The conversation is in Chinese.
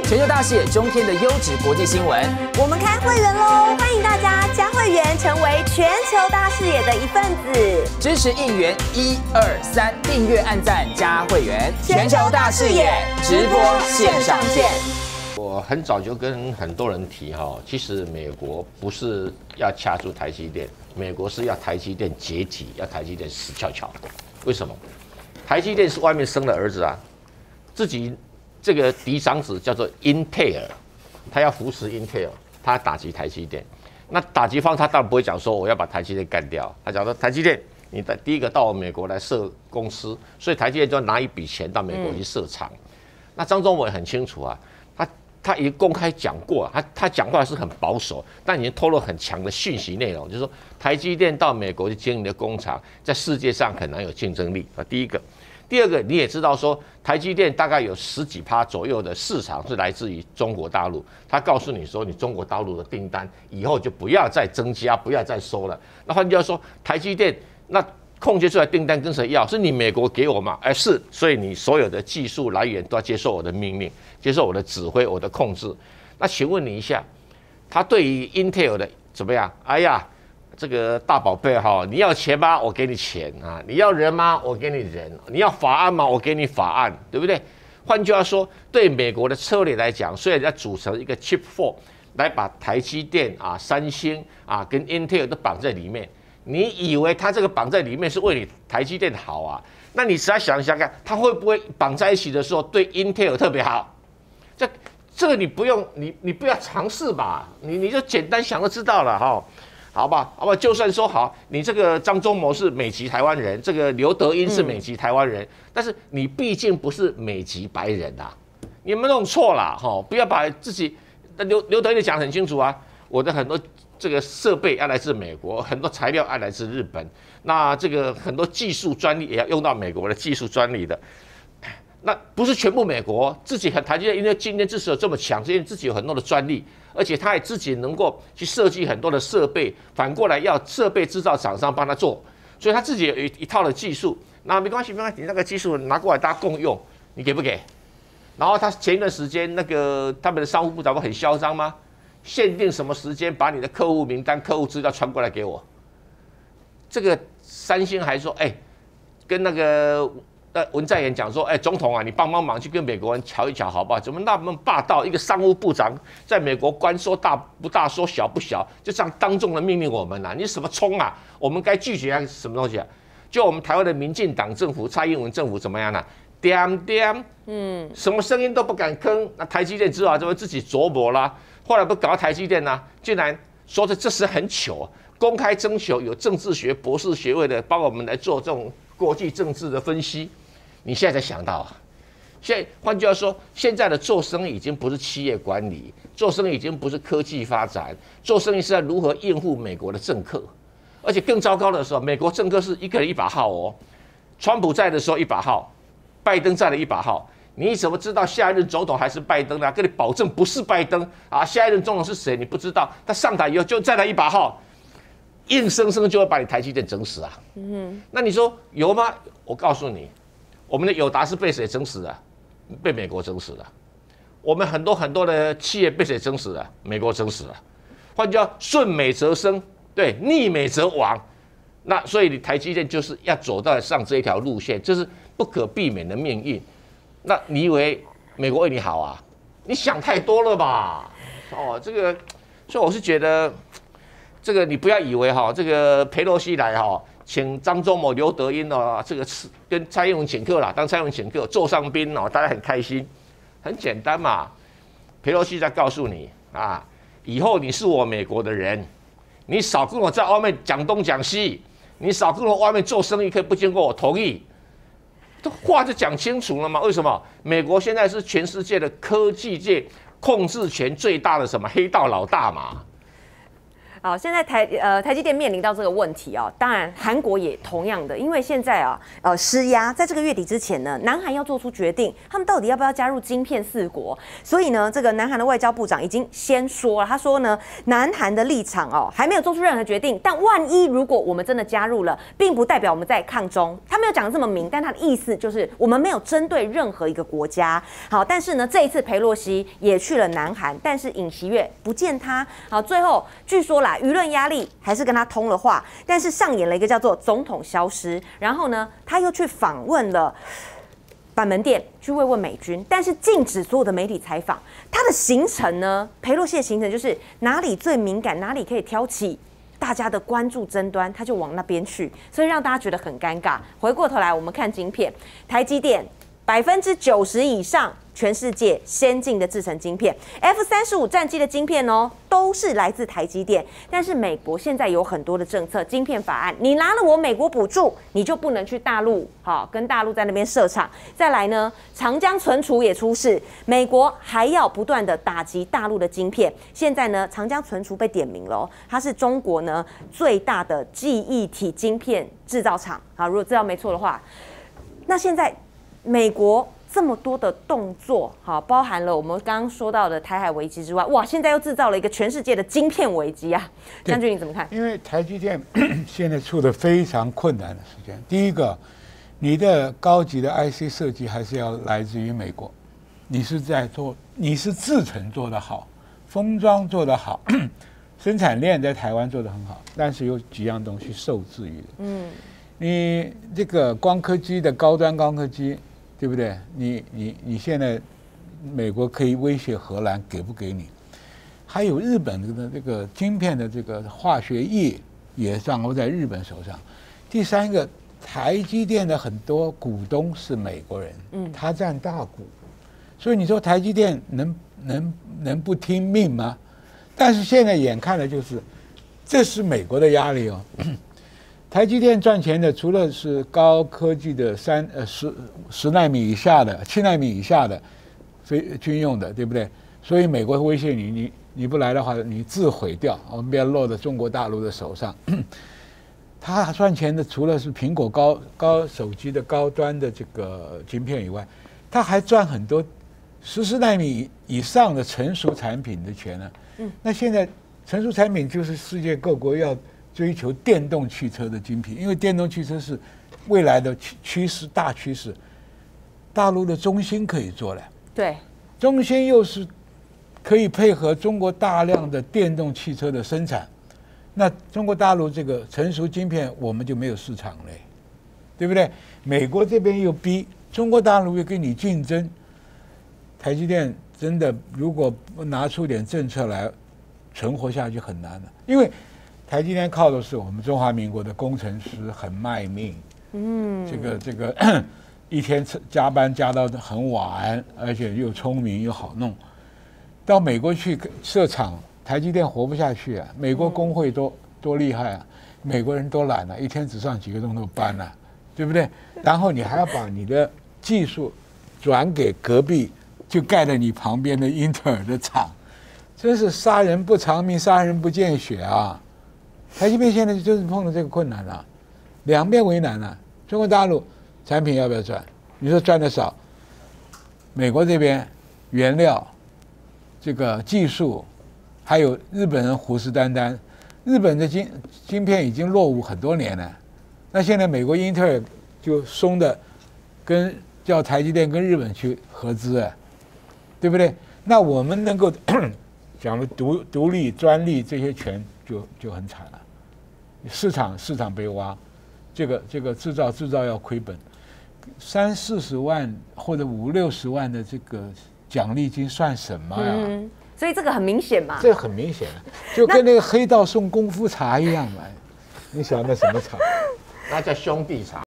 全球大视野，中天的优质国际新闻。 我们开会员喽，欢迎大家加会员，成为全球大视野的一份子。 支持应援123，订阅、按赞、加会员。全球大视野直播线上见。 我很早就跟很多人提哈，其实美国不是要掐住台积电，美国是要台积电解体，要台积电死翘翘。为什么？台积电是外面生的儿子啊，自己这个嫡长子叫做英特尔，他要扶持英特尔，他要打击台积电。那打击方他当然不会讲说我要把台积电干掉，他讲说台积电你的第一个到我美国来设公司，所以台积电就要拿一笔钱到美国去设厂。那张忠谋也很清楚啊。他已经公开讲过，他讲话是很保守，但已经透露很强的讯息内容，就是说台积电到美国去经营的工厂，在世界上很难有竞争力啊。第一个，第二个，你也知道说，台积电大概有10几%左右的市场是来自于中国大陆。他告诉你说，你中国大陆的订单以后就不要再增加，不要再收了。那换句话说，台积电那空缺出来订单跟谁要？是你美国给我嘛？是，所以你所有的技术来源都要接受我的命令，接受我的指挥，我的控制。那请问你一下，他对于 Intel 的怎么样？哎呀，这个大宝贝哈，你要钱吗？我给你钱啊！你要人吗？我给你人。你要法案吗？我给你法案，对不对？换句话说，对美国的策略来讲，虽然要组成一个 Chip 4，来把台积电啊、三星啊跟 Intel 都绑在里面。你以为他这个绑在里面是为你台积电好啊？那你实在想想看，他会不会绑在一起的时候对 Intel 特别好？这个你不用，你不要尝试吧，你就简单想就知道了哈，好吧？好吧，就算说好，你这个张忠谋是美籍台湾人，这个刘德音是美籍台湾人，但是你毕竟不是美籍白人啊，你有没有弄错啦？哈，不要把自己刘德音讲得很清楚啊，我的很多。这个设备要来自美国，很多材料要来自日本，那这个很多技术专利也要用到美国的技术专利的，那不是全部美国自己很台积电，因为今天之所以这么强，是因为自己有很多的专利，而且他也自己能够去设计很多的设备，反过来要设备制造厂商帮他做，所以他自己有一套的技术。那没关系，没关系，你那个技术拿过来大家共用，你给不给？然后他前一段时间那个他们的商务部长不很嚣张吗？限定什么时间把你的客户名单、客户资料传过来给我。这个三星还说，跟那个文在寅讲说，总统啊，你帮忙去跟美国人瞧一瞧好不好？怎么那么霸道？一个商务部长在美国官说大不大，说小不小，就这样当众的命令我们啊！你什么冲啊？我们该拒绝啊？什么东西啊？就我们台湾的民进党政府、蔡英文政府怎么样呢？什么声音都不敢吭。那台积电只好就会自己琢磨啦。后来不搞到台积电呢，竟然说这是很糗，公开征求有政治学博士学位的帮我们来做这种国际政治的分析。你现在才想到啊？现在换句话说，现在的做生意已经不是企业管理，做生意已经不是科技发展，做生意是在如何应付美国的政客。而且更糟糕的时候，美国政客是一个人一把号哦。川普在的时候一把号，拜登在的一把号。你怎么知道下一任总统还是拜登呢？跟你保证不是拜登啊！下一任总统是谁？你不知道。他上台以后就再来一把号，硬生生就会把你台积电整死啊！那你说有吗？我告诉你，我们的友达是被谁整死的？被美国整死的。我们很多的企业被谁整死的？美国整死了。换句话，顺美则生，对，逆美则亡。那所以你台积电就是要走到上这一条路线，这是不可避免的命运。那你以为美国为你好啊？你想太多了吧？这个，所以我是觉得，这个你不要以为哈，这个裴洛西来哈，请张忠谋、刘德音哦，这个跟蔡英文请客啦，当蔡英文请客，座上宾哦，大家很开心，很简单嘛。裴洛西在告诉你啊，以后你是我美国的人，你少跟我在外面讲东讲西，你少跟我外面做生意，可以不经过我同意。话就讲清楚了嘛？为什么？美国现在是全世界的科技界控制权最大的什么黑道老大嘛？ 好，现在台积电面临到这个问题哦，当然韩国也同样的，因为现在施压，在这个月底之前呢，南韩要做出决定，他们到底要不要加入晶片4国？所以呢，这个南韩的外交部长已经先说了，他说呢，南韩的立场还没有做出任何决定，但万一如果我们真的加入了，并不代表我们在抗中，他没有讲得这么明，但他的意思就是我们没有针对任何一个国家。好，但是呢，这一次裴洛西也去了南韩，但是尹锡悦不见他。好，最后据说啦，舆论压力还是跟他通了话，但是上演了一个叫做总统消失，然后呢，他又去访问了板门店，去慰问美军，但是禁止所有的媒体采访。他的行程呢，裴洛西的行程就是哪里最敏感，哪里可以挑起大家的关注争端，他就往那边去，所以让大家觉得很尴尬。回过头来，我们看晶片，台积电90%以上全世界先进的制程晶片 ，F-35战机的晶片都是来自台积电。但是美国现在有很多的政策，晶片法案，你拿了我美国补助，你就不能去大陆，跟大陆在那边设厂。再来呢，长江存储也出事，美国还要不断的打击大陆的晶片。现在呢，长江存储被点名了，它是中国呢最大的记忆体晶片制造厂。如果资料没错的话，那现在美国这么多的动作，包含了我们刚刚说到的台海危机之外，哇，现在又制造了一个全世界的晶片危机啊！将军你怎么看？ 因为台积电现在处的非常困难的时间。第一个，你的高级的 IC 设计还是要来自于美国，你是制程做得好，封装做得好，生产链在台湾做得很好，但是有几样东西受制于的。你这个光刻机的高端光刻机，对不对？你现在美国可以威胁荷兰给不给你？还有日本的这个晶片的这个化学业也掌握在日本手上。第三个，台积电的很多股东是美国人，他占大股，所以你说台积电能不听命吗？但是现在眼看的就是，这是美国的压力哦。台积电赚钱的，除了是高科技的10奈米以下的、7奈米以下的非军用的，对不对？所以美国威胁你不来的话，你自毁掉，我们不要落在中国大陆的手上。他赚钱的除了是苹果高手机的高端的这个晶片以外，他还赚很多14奈米以上的成熟产品的钱呢。那现在成熟产品就是世界各国要追求电动汽车的晶片，因为电动汽车是未来的大趋势。大陆的中芯可以做了， 对， 中芯又是可以配合中国大量的电动汽车的生产，那中国大陆这个成熟晶片我们就没有市场了，对不对？美国这边又逼中国大陆又跟你竞争，台积电真的如果不拿出点政策来存活下去很难了，因为台积电靠的是我们中华民国的工程师很卖命，这个一天加班加到很晚，而且又聪明又好弄。到美国去设厂，台积电活不下去啊！美国工会多厉害啊！美国人多懒啊，一天只上几个钟头班啊，对不对？然后你还要把你的技术转给隔壁就盖在你旁边的英特尔的厂，真是杀人不偿命，杀人不见血啊！台积电现在就是碰到这个困难了，两边为难了。中国大陆产品要不要赚？你说赚的少，美国这边原料、这个技术，还有日本人虎视眈眈，日本的晶片已经落伍很多年了。那现在美国英特尔就松的，叫台积电跟日本去合资啊，对不对？那我们能够讲的独立专利这些权就很惨了。市场被挖，这个制造要亏本，30-40万或者50-60万的这个奖励金算什么呀？ 所以这个很明显嘛。 这很明显，就跟那个黑道送功夫茶一样嘛。你晓得那什么茶？ 那叫兄弟茶。